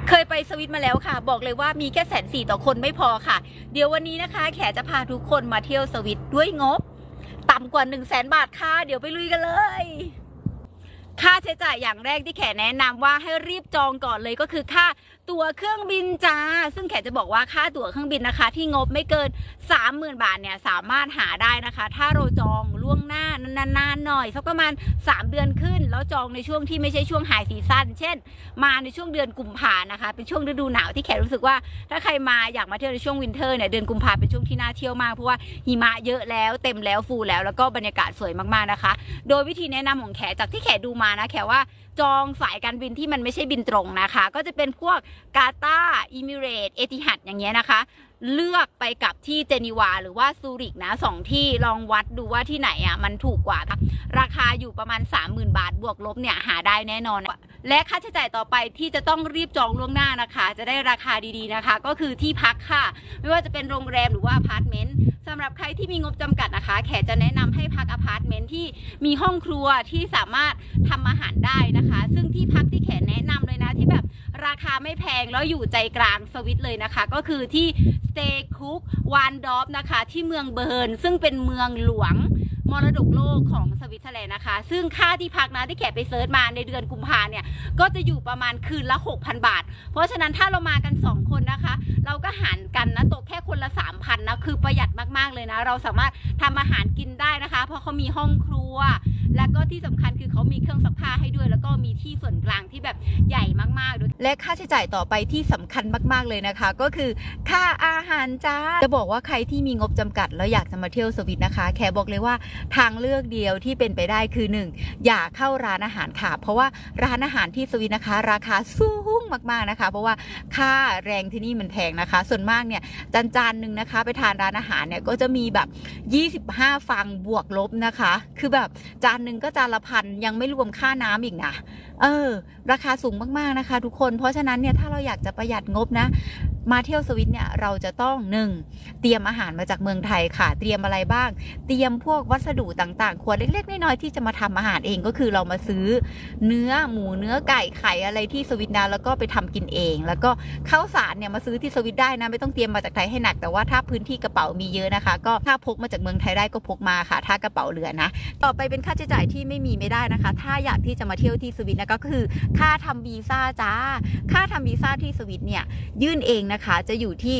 เคยไปสวิตมาแล้วค่ะบอกเลยว่ามีแค่140,000ต่อคนไม่พอค่ะเดี๋ยววันนี้นะคะแขจะพาทุกคนมาเที่ยวสวิตด้วยงบต่ำกว่า100,000 บาทค่ะเดี๋ยวไปลุยกันเลยค่าใช้จ่ายอย่างแรกที่แขแนะนำว่าให้รีบจองก่อนเลยก็คือค่าตั๋วเครื่องบินจ้าซึ่งแขจะบอกว่าค่าตั๋วเครื่องบินนะคะที่งบไม่เกิน30,000 บาทเนี่ยสามารถหาได้นะคะถ้าเราจองล่วงหน้านานๆหน่อยสักประมาณ3 เดือนขึ้นแล้วจองในช่วงที่ไม่ใช่ช่วงไฮซีซั่นเช่นมาในช่วงเดือนกุมภานะคะเป็นช่วงฤดูหนาวที่แขรู้สึกว่าถ้าใครมาอยากมาเที่ยวในช่วงวินเทอร์เนี่ยเดือนกุมภาเป็นช่วงที่น่าเที่ยวมากเพราะว่าหิมะเยอะแล้วเต็มแล้วฟูแล้วก็บรรยากาศสวยมากๆนะคะโดยวิธีแนะนำของแขจากที่แขดูมานะแขว่าจองสายการบินที่มันไม่ใช่บินตรงนะคะก็จะเป็นพวกกาตาร์อิมิเรตเอติฮัดอย่างเงี้ยนะคะเลือกไปกับที่เจนีวาหรือว่าซูริกนะ2ที่ลองวัดดูว่าที่ไหนอ่ะมันถูกกว่าราคาอยู่ประมาณ30,000 บาทบวกลบเนี่ยหาได้แน่นอนและค่าใช้จ่ายต่อไปที่จะต้องรีบจองล่วงหน้านะคะจะได้ราคาดีๆนะคะก็คือที่พักค่ะไม่ว่าจะเป็นโรงแรมหรือว่าอพาร์ตเมนต์สำหรับใครที่มีงบจำกัดนะคะแขจะแนะนำให้พักอพาร์ตเมนต์ที่มีห้องครัวที่สามารถทำอาหารได้นะคะซึ่งที่พักที่แขแนะนำเลยนะที่แบบราคาไม่แพงแล้วอยู่ใจกลางสวิตเลยนะคะก็คือที่ Stay Cook วานดอฟนะคะที่เมืองเบิร์นซึ่งเป็นเมืองหลวงมรดกโลกของสวิตเซอร์แลนด์นะคะซึ่งค่าที่พักนะที่แขไปเซิร์ชมาในเดือนกุมภาเนี่ยก็จะอยู่ประมาณคืนละ 6,000 บาทเพราะฉะนั้นถ้าเรามากัน2คนนะคะเราก็หารกันนะตกแค่คนละ 3,000 นะคือประหยัดมากๆเลยนะเราสามารถทำอาหารกินได้นะคะเพราะเขามีห้องครัวแล้วก็ที่สำคัญคือเขามีเครื่องซักผ้าให้ด้วยแล้วก็มีที่ส่วนกลางที่แบบใหญ่มากๆด้วยและค่าใช้จ่ายต่อไปที่สำคัญมากๆเลยนะคะก็คือค่าอาหารจ้าจะบอกว่าใครที่มีงบจำกัดแล้วอยากจะมาเที่ยวสวิตนะคะแขบอกเลยว่าทางเลือกเดียวที่เป็นไปได้คือ1อย่าเข้าร้านอาหารค่ะเพราะว่าร้านอาหารที่สวิตนะคะราคาสูงมากๆนะคะเพราะว่าค่าแรงที่นี่มันแพงนะคะส่วนมากเนี่ยจานหนึ่งนะคะไปทานร้านอาหารเนี่ยก็จะมีแบบ25 ฟังบวกลบนะคะคือแบบจานหนึ่งก็จานละ1,000ยังไม่รวมค่าน้ำอีกนะราคาสูงมากๆนะคะทุกคนเพราะฉะนั้นเนี่ยถ้าเราอยากจะประหยัดงบนะมาเที่ยวสวิตเนี่ยเราจะต้อง1เตรียมอาหารมาจากเมืองไทยค่ะเตรียมอะไรบ้างเตรียมพวกวัสดุต่างๆขวดเล็กๆน้อยๆที่จะมาทำอาหารเองก็คือเรามาซื้อเนื้อหมูเนื้อไก่ไข่อะไรที่สวิตนะแล้วก็ไปทำกินเองแล้วก็ข้าวสารเนี่ยมาซื้อที่สวิตได้นะไม่ต้องเตรียมมาจากไทยให้หนักแต่ว่าถ้าพื้นที่กระเป๋ามีเยอะนะคะก็ถ้าพกมาจากเมืองไทยได้ก็พกมาค่ะถ้ากระเป๋าเหลือนะต่อไปเป็นค่าใช้จ่ายที่ไม่ได้นะคะถ้าอยากที่จะมาเที่ยวที่สวิตนะก็คือค่าทำวีซ่าจ้าค่าทำวีซ่าที่สวิตเนี่ยยื่นเองนะคะจะอยู่ที่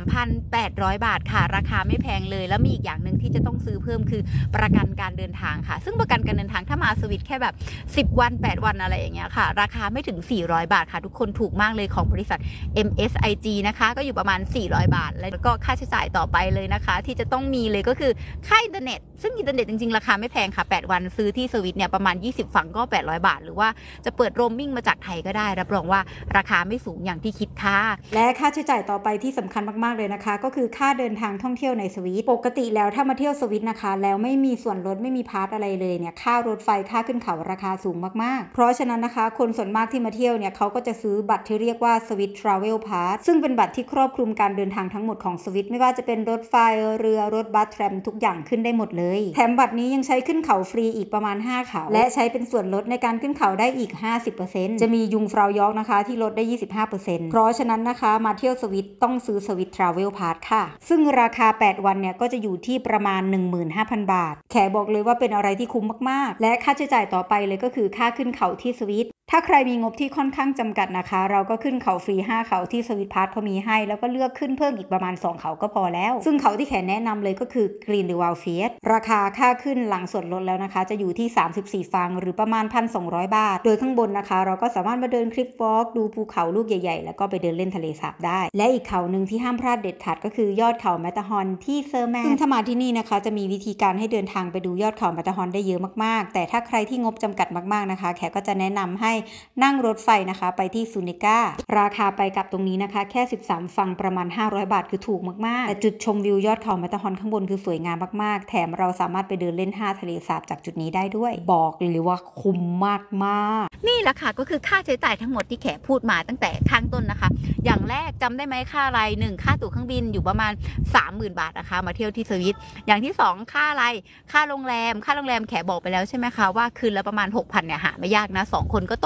3,800 บาทค่ะราคาไม่แพงเลยแล้วมีอีกอย่างหนึ่งที่จะต้องซื้อเพิ่มคือประกันการเดินทางค่ะซึ่งประกันการเดินทางถ้ามาสวิตแค่แบบ10 วัน8 วันอะไรอย่างเงี้ยค่ะราคาไม่ถึง400 บาทค่ะทุกคนถูกมากเลยของบริษัท MSIG นะคะก็อยู่ประมาณ400 บาทแล้วก็ค่าใช้จ่ายต่อไปเลยนะคะที่จะต้องมีเลยก็คือค่าอินเทอร์เน็ตซึ่งอินเทอร์เน็ตจริงๆราคาไม่แพงค่ะ8 วันซื้อที่สวิตเนี่ยประมาณ20 ฝั่งก็800 บาทหรือว่าจะเปิดโรมมิ่งมาจากไทยก็ได้รับรองว่าราคาไม่สูงอย่างที่คิดค่ะและค่าใช้จ่ายต่อไปที่สำคัญมากๆเลยนะคะก็คือค่าเดินทางท่องเที่ยวในสวิตปกติแล้วถ้ามาเที่ยวสวิตนะคะแล้วไม่มีส่วนลดไม่มีพาสอะไรเลยเนี่ยค่ารถไฟค่าขึ้นเขาราคาสูงมากๆเพราะฉะนั้นนะคะคนส่วนมากที่มาเที่ยวเนี่ยเขาก็จะซื้อบัตรที่เรียกว่าสวิตทราเวลพาสซึ่งเป็นบัตรที่ครอบคลุมการเดินทางทั้งหมดของสวิตไม่ว่าจะเป็นรถไฟเรือรถบัสแทรมทุกอย่างขึ้นได้หมดเลยแถมบัตรนี้ยังใช้ขึ้นเขาฟรีอีกประมาณ5เขาและใช้เป็นส่วนลดในการขึ้นเขาได้อีก 50% จะมียุงฟราวยอร์กนะคะที่ลดได้ 25% เพราะฉะนั้นนะคะมาเที่ยวสวิตต้องซื้อสวิตทราเวลพาสค่ะซึ่งราคา8 วันเนี่ยก็จะอยู่ที่ประมาณ 15,000 บาทแขบอกเลยว่าเป็นอะไรที่คุ้มมากๆและค่าใช้จ่ายต่อไปเลยก็คือค่าขึ้นเขาที่สวิตถ้าใครมีงบที่ค่อนข้างจำกัดนะคะเราก็ขึ้นเขาฟรี5เขาที่สวิตพาสเขามีให้แล้วก็เลือกขึ้นเพิ่มอีกประมาณ2เขาก็พอแล้วซึ่งเขาที่แขแนะนำเลยก็คือกรีนหรือวาลเฟียสราคาค่าขึ้นหลังส่วนลดแล้วนะคะจะอยู่ที่34 ฟังหรือประมาณ 1,200 บาทโดยข้างบนนะคะเราก็สามารถมาเดินคลิปวอล์กดูภูเขาลูกใหญ่ๆแล้วก็ไปเดินเล่นทะเลสาบได้และอีกเขาหนึ่งที่ห้ามพลาดเด็ดขาดก็คือยอดเขาแมตตาฮอนที่เซอร์แมนซึ่งถ้ามาที่นี่นะคะจะมีวิธีการให้เดินทางไปดูยอดเขาแมตตาฮอนได้เยอะมากๆแต่ถ้าใครที่งบจำกัดมากๆนะคะแขก็จะแนะนำให้นั่งรถไฟนะคะไปที่ซูเนการาคาไปกลับตรงนี้นะคะแค่13 ฟังประมาณ500 บาทคือถูกมากๆแต่จุดชมวิวยอดเขาแมตตาฮอนข้างบนคือสวยงามมากๆแถมเราสามารถไปเดินเล่น5ทะเลสาบจากจุดนี้ได้ด้วยบอกเลยว่าคุ้มมากๆนี่แหละค่ะก็คือค่าใช้จ่ายทั้งหมดที่แขพูดมาตั้งแต่ข้างต้นนะคะอย่างแรกจำได้ไหมค่าอะไร1ค่าตั๋วเครื่องบินอยู่ประมาณ 30,000 บาทนะคะมาเที่ยวที่สวิตอย่างที่2ค่าอะไรค่าโรงแรมแขบอกไปแล้วใช่ไหมคะว่าคืนละประมาณ 6,000 เนี่ยหาไม่ยากนะ2 คนก็ต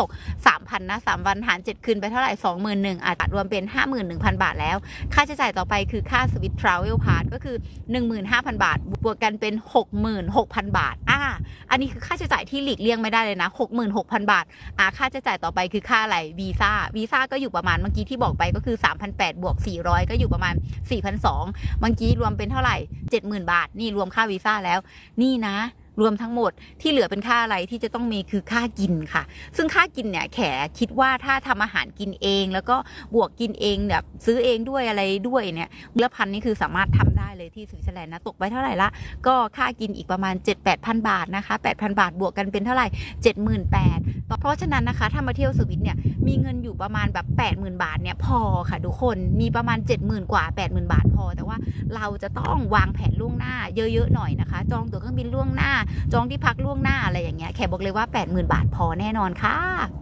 ตก 3,000 นะ3วันหาร7คืนไปเท่าไหร่ 21,000 อาจรวมเป็น 51,000 บาทแล้วค่าใช้จ่ายต่อไปคือค่าสวิตทราเวลพาสก็คือ 15,000 บาทบวกกันเป็น 66,000 บาทอันนี้คือค่าใช้จ่ายที่หลีกเลี่ยงไม่ได้เลยนะ 66,000 บาทค่าใช้จ่ายต่อไปคือค่าอะไรวีซ่าก็อยู่ประมาณเมื่อกี้ที่บอกไปก็คือ 3,800 บวก 400 ก็อยู่ประมาณ 4,200 เมื่อกี้รวมเป็นเท่าไหร่ 70,000 บาทนี่รวมค่าวีซ่าแล้วนี่นะรวมทั้งหมดที่เหลือเป็นค่าอะไรที่จะต้องมีคือค่ากินค่ะซึ่งค่ากินเนี่ยแขคิดว่าถ้าทำอาหารกินเองแล้วก็บวกกินเองแบบซื้อเองด้วยอะไรด้วยเนี่ยมื้อละพันนี่คือสามารถทำได้เลยที่สวิตเซอร์แลนด์นะตกไปเท่าไหร่ละก็ค่ากินอีกประมาณ 7-8,000 บาทนะคะ 8,000 บาทบวกกันเป็นเท่าไหร่ 78,000เพราะฉะนั้นนะคะถ้ามาเที่ยวสวิตเนี่ยมีเงินอยู่ประมาณแบบ 80,000 บาทเนี่ยพอค่ะทุกคนมีประมาณ 70,000 กว่า 80,000 บาทพอแต่ว่าเราจะต้องวางแผนล่วงหน้าเยอะๆหน่อยนะคะจองตั๋วเครื่องบินล่วงหน้าจองที่พักล่วงหน้าอะไรอย่างเงี้ยแขบอกเลยว่า 80,000 บาทพอแน่นอนค่ะ